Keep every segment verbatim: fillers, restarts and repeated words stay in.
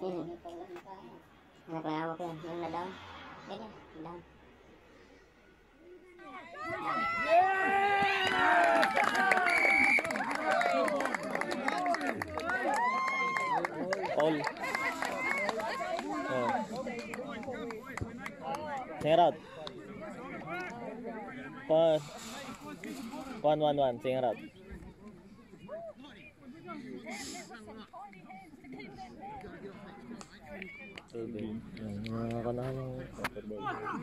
Nakalawak yan. Yung na-down. Ganyan. Down. All. Oh. Singer out. One, one, one, one. Singer out. Mga kanahan ng waterball.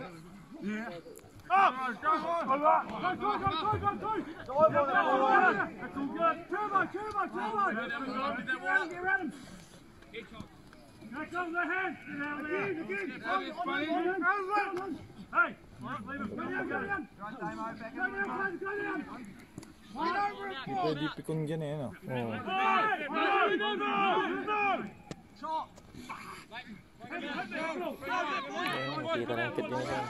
Up! Go, go, go, go, go, go, go, go! That's all good. Turbo, turbo, turbo! Get around him, get around him! Back over the head! Get out there! Again, again! Hey! Leave him! Go down, go down! Go down, go down! Hindi pwede pikon dyan eh, no? Oo. Chop! Kita ng tip niya siya.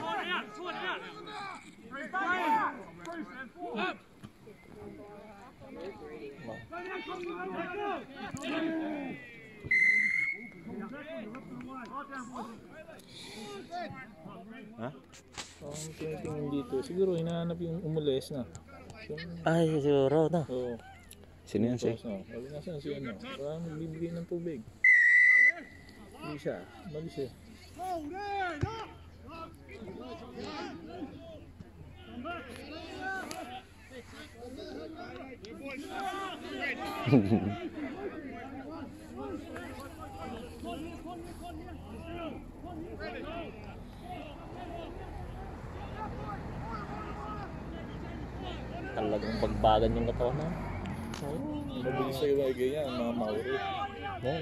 Ha? Ang tinitingin dito, siguro hinahanap yung umulis na. Ay, siguro na. Oo. Sino yan siya? Wala na siya si ano. Parang magbibigay ng tubig. Hindi siya. Mali siya. Talagang pagbagan yung katawan na. Mabilis sa iwa ganyan, mga Maori. Oo.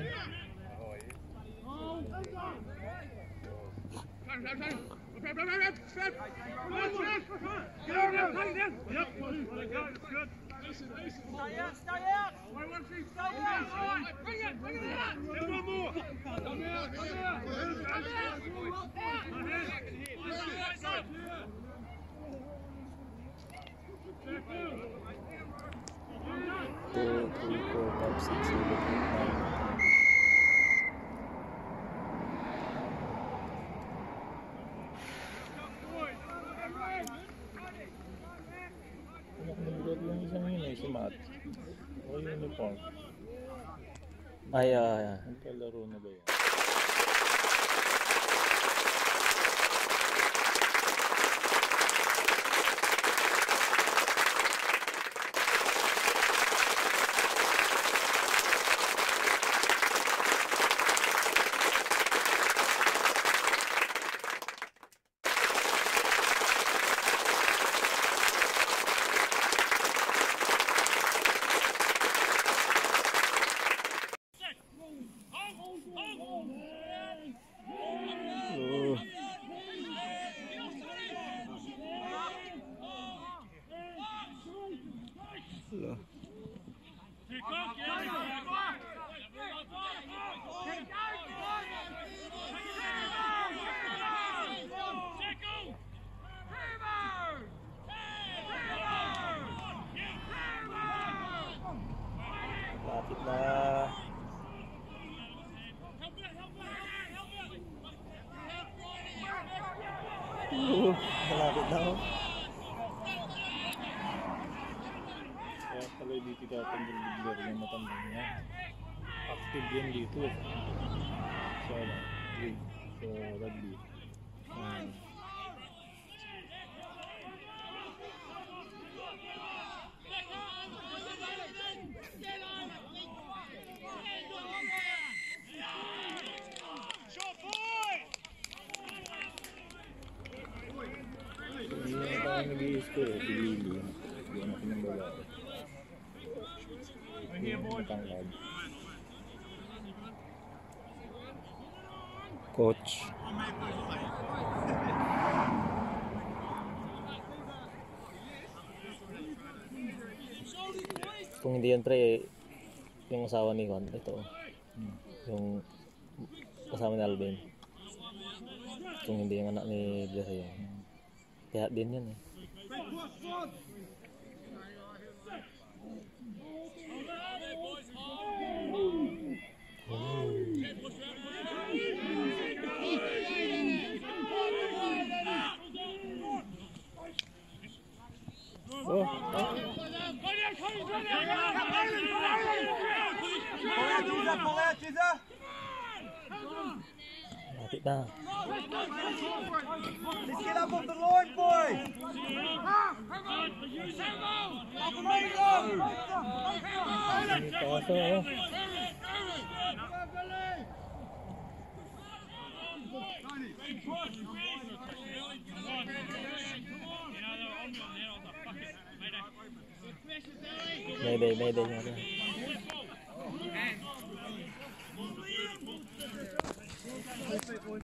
Two, three, four, five, six, seven, eight, nine. Nakulog yung isang yun eh, si Matt. O uniform. Ay, ay, ay. Ang kalaro na ba yan? Lapit na. Uh, malapit na. Kaya pala dito tatanggal bigler yung matandang niya. Active yan dito eh. Sa ano? Sa rugby. Um, Hindi na tayo nag-i-score eh, pinili. Hindi na pinambala. Hindi na matangkad. Coach. Kung hindi yan pre, yung asawa ni Juan, ito. Yung kasama ni Alvin. Kung hindi yung anak ni Blessy yun. Kaya din yan eh. Oh. Oh, lapit na. Let's get up off the line, boys! Kaso, oh. Mayday, mayday.